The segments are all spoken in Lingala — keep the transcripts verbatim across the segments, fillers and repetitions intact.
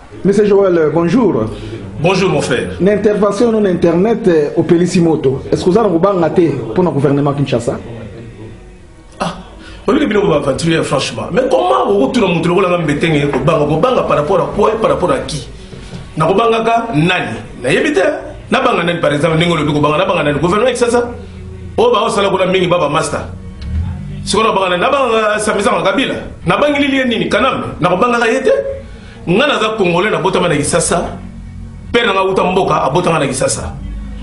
Monsieur Joël, bonjour. Bonjour mon frère. L'intervention en internet au Pelissimoto, est-ce que vous avez un pour le gouvernement Kinshasa? Ah, on lui a aventuré franchement. Mais comment vous retournez mon trou par rapport à quoi et par rapport à qui? Na kobanga nani? Na yebite? Na banga nani par exemple ningo lobi kobanga na banga nani gouvernement Kinshasa? O ba osala kula mingi baba master. Sikono banga na banga samisa ngabila. Na bangi lili nini kanam? Na kobanga yete? Ngana za Congolais na botama na Kinshasa. Père na uta mboka abotanga na Kinshasa.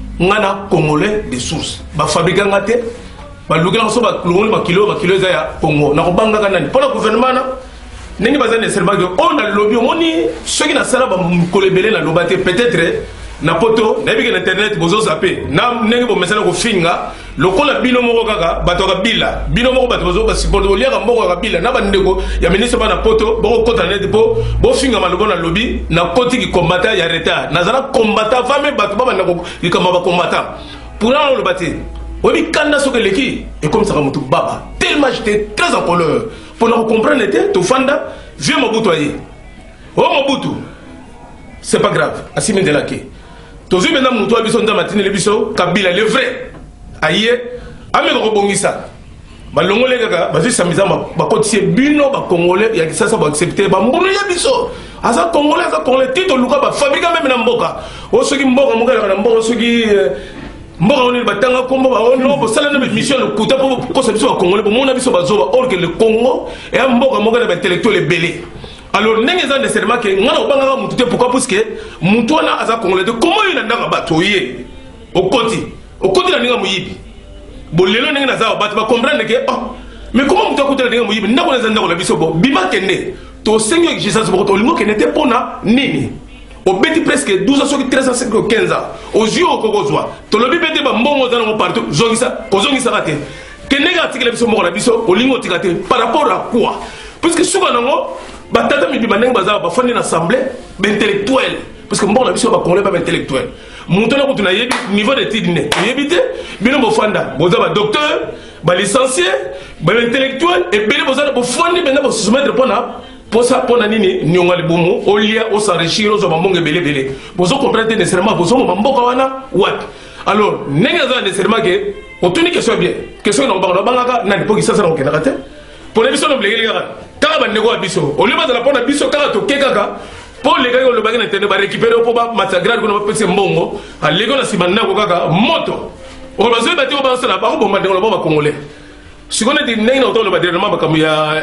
Ngana Congolais de source. Ba fabriquer ngate. Ba lugela so ba lungoli ba kilo ba kilo za ya Congo. Na kobanga kanani? Pona gouvernement na ningi bazane seulement que on a lobby moni ceux qui na sala ba kolebele na lobate peut-être na poto na bi internet bozo zaper na ningi bo mesala ko finga lokola bino moko kaka bato ka bila bino moko bato bozo ba support olia ka mboko ka bila na ba ndeko ya ministre ba na poto boko kota net po bo finga malobo na lobby na koti ki combattant ya retard na zala combattant femme bato ba na ko ki kama ba combattant pour la lobate obi kanda soke leki et comme ça ka mutu baba tellement j'étais très en colère pour nous comprendre était to fanda vieux Mobutu aye oh Mobutu c'est pas grave asime de la ke to vu maintenant mutu abiso nda matine le biso Kabila le vrai aye ame ko bongisa ba longole kaka ba samiza ba kotie bino ba congolais ya kisasa ba accepter ba mbulu ya biso asa congolais asa congolais tito luka ba fabriquer même na mboka o soki mboka mboka na mboka soki mboka on batanga kombo ba ono bo sala na mission le kuta po ko sa biso congolais bo mona biso bazoba or que le Congo et mboka mboka na intellectuel belé alors ndenge za nécessairement que ngana obanga mutu te pourquoi parce que mutu na aza congolais de comment il ndanga bato ye au koti au koti na ninga muyibi bo lelo ndenge na za bato ba comprendre que oh mais comment mutu akutela ndenge muyibi ndako na za ndako la biso bo bima kende to seigneur que Jesus bo to limo que n'était pas na nini au bêti presque douze ans, treize ans, quinze ans. Aux yeux au Kogozwa. Tu l'as vu bêti, bah, bon, on a partout. Zongisa, Kozongisa raté. Que négatif, la biso, la biso, au lingo tigate. Par rapport à quoi? Parce que souvent, bah, tata mi bimaneng baza, bah, fondé une assemblée, bah, intellectuelle. Parce que bon, la biso, bah, qu'on l'est pas intellectuel. Montona, quand on a yébi, niveau d'études, né. Yébité, bino, bah, fanda. Boza, bah, docteur, bah, licencié, bah, intellectuel, et bino, boza, bah, fondé, bah, bah, se soumettre pour na. Pour ça, pour nani ni on a le bomo, au lieu au s'enrichir aux hommes belé belé. Vous comprenez nécessairement, vous hommes mamboka wana what? Alors, n'engaza nécessairement que, on tourne question bien, question non banga banga n'a pas qui ça ça on kena kate. Pour les missions de blé les gars, quand on négo abisso, au lieu de la pona abisso quand to kekaka, pour les gars le bagage n'était pas récupérer pour pas matagral qu'on a pas petit mbongo, à l'égo na simana ko kaka moto. On va se battre au bas là, par bon mandé on va congolais. Si on a dit que nous avons dit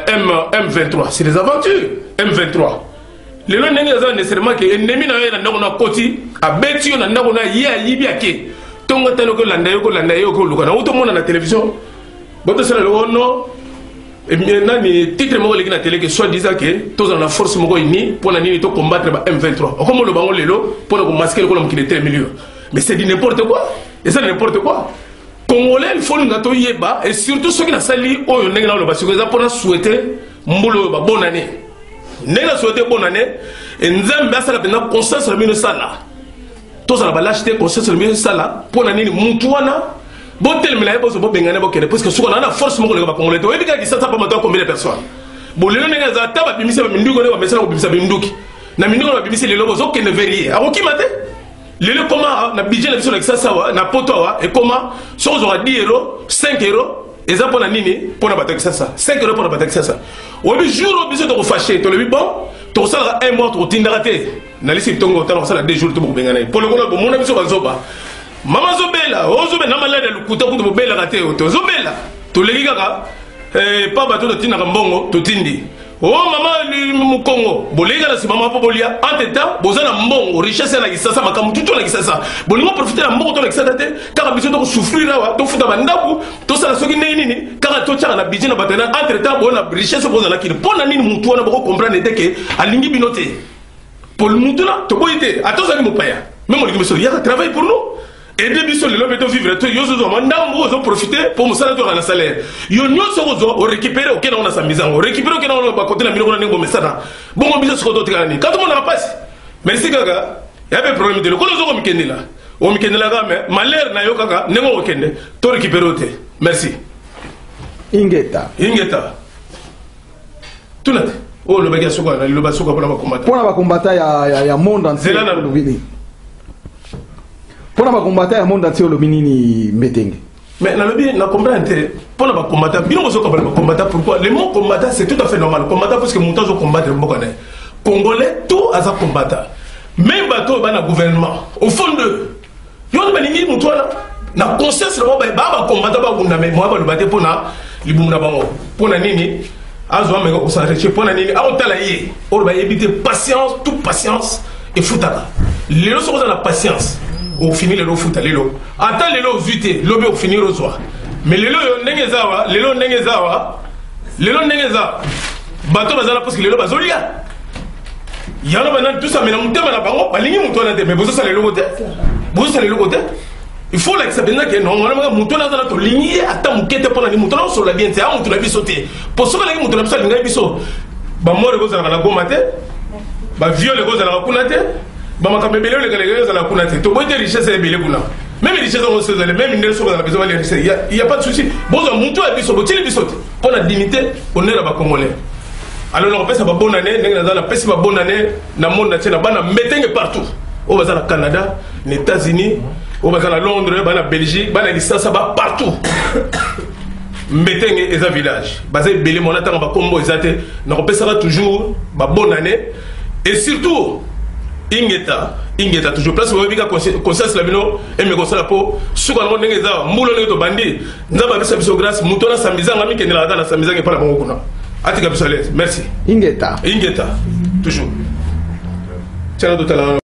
M vingt-trois, c'est des aventures. M vingt-trois. Les gens ne nécessairement que l'ennemi n'a pas de côté, à Bétio, n'a pas de yé à Yibiake. Tonga Tano, Landayo, Landayo, Lugana, tout le monde à la télévision. Bon, c'est le nom. Et maintenant, les titres de la télé, soit disant que tous en la force pour combattre M vingt-trois. Comme le bango lelo, pour le masquer le colombe qui était milieu. Mais c'est dit n'importe quoi. Et ça, n'importe quoi. Congolais, il faut nous yeba et surtout ceux qui n'ont sali au yoneng na le parce que ça pour souhaiter mbolo ba bonne année. Nenga souhaiter bonne année et nzambe asala bena conscience le mino sala. Tous ça va l'acheter conscience le mino sala pour nani mutuana. Bon tel mila bo so bo bengane bo kene parce que souvent on a force mo le ba congolais to ebi ka ki ça pas maintenant combien de personnes. Bon le nenga za taba bimisa ba minduko ne ba mesala ko bimisa binduki. Na minduko ba bimisa le lobo zo kene verrier. A ki mate le comment na budget na biso na ça sawa na poto wa et comment si on aura dix euros cinq euros et ça pour na nini pour na bataki ça cinq euros pour na bataki ça au jour au biso de fâcher to le bon to ça un mois to tindaraté na lisi tongo ta ça deux jours to bengana pour le gona bon na biso bazoba mama zobela ozobe na malade le kuta kuta bobela raté to zobela to le kaka eh pas bato to tinaka mbongo to tindi. Oh maman Congo, bolega la si maman pobolia entre temps bozana mbongo richesse na kisasa makamu tuto na kisasa bolingo profiter la mbongo to na kisasa te car biso to souffrir là to futa bandaku to sala soki nini nini car to tchana na budget na batana entre temps bona richesse bozana kini pona nini mutu wana boko comprendre te que alingi binote pour le mutu là to boyite atozali mopaya même on dit il y a travail pour nous. Et depuis ce moment, nous vivre tout, nous avons profité pour nous salaire dans le salaire. Nous avons récupéré au Kenya, on a sa mise en récupéré au Kenya, on a côté la million de messana. Bon, on a sur d'autres années. Quand on a passé, merci Gaga. Il y avait un problème de l'école, on a mis là. On a mis là, mais malheur n'a eu Gaga, n'est pas au Kenya. Tu récupères au Merci. Ingeta. Ingeta. Tout le monde. Oh, le bagage sur le bas sur le combat. Pour la combattre, il y a monde entier. C'est là, là. Pour la combattre, il y a monde entier le mini meeting. Mais dans le bien, on comprend pour la combattre, bien on se combattre. Pourquoi? Le mot combattre, c'est tout à fait normal. Combattre parce que mon temps je combattre le Congolais. Congolais, tout à sa combattre. Même bateau, dans le gouvernement, au fond de. Il y a des gens qui na conscience le ba ba combattre ba bunda mais moi ba le battre pour na libumuna bango pour na nini azwa me ko s'arrêter pour na nini a otala yé on va éviter patience toute patience et foutaka les lots sont dans la patience au finir les lots futa les lots attends les lots vite lobe au finir au soir mais les lots ndenge zawa les lots ndenge zawa les lots ndenge zawa bateau bazala parce que les lots bazolia yana bana tout ça mais na mutema na bango balingi muto na te mais bozo ça les lots côté bozo ça les lots côté. Il faut l'accepter que non, on a monté dans la ligne, attends, on quitte pendant les moutons sur la bien, c'est un mouton à sauter. Pour ce que les moutons à sauter, ils sont. Bah, moi, les gars, à la gommate, bah, vieux, les gars, à la kunate, bah, ma camé, les gars, à la kunate. Tu vois, des richesses et des boulons. Même les richesses, on se les même une sur la maison, il n'y a pas de souci. Bon, un mouton à bisou, tu les bisous. Pour la dignité, on est là-bas congolais. Alors, on passe à bonne année, on a passé ma bonne année, dans le monde, on a meeting partout. On va au Canada, les États-Unis. On va à Londres, on va à Belgique, on va à distance, partout. Mettez les villages. Basé Belé, mon attend, on va combo, on repensera toujours, bonne année. Et surtout, Ingeta, Ingeta, toujours place où on a conscience la bino, et me conseille la peau, sous un monde d'Ingeta, moulon de bandi, nous avons vu ça, grâce, moutona, samizan, ami, qui est là, la samizan, qui n'est pas la bonne. Atika Bissales, merci. Ingeta. Ingeta, toujours. Tiens, tout à l'heure.